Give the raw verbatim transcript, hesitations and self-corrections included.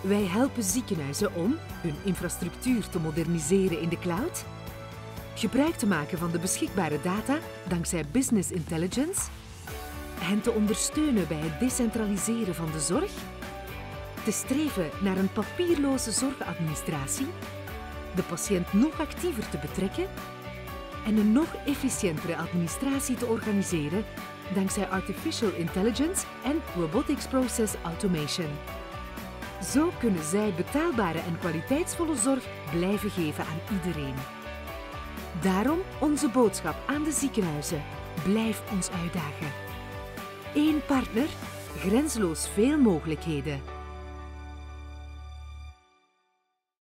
Wij helpen ziekenhuizen om hun infrastructuur te moderniseren in de cloud, gebruik te maken van de beschikbare data dankzij business intelligence, hen te ondersteunen bij het decentraliseren van de zorg, te streven naar een papierloze zorgadministratie, de patiënt nog actiever te betrekken en een nog efficiëntere administratie te organiseren dankzij artificial intelligence en robotics process automation. Zo kunnen zij betaalbare en kwaliteitsvolle zorg blijven geven aan iedereen. Daarom onze boodschap aan de ziekenhuizen: blijf ons uitdagen. Eén partner, grenzeloos veel mogelijkheden.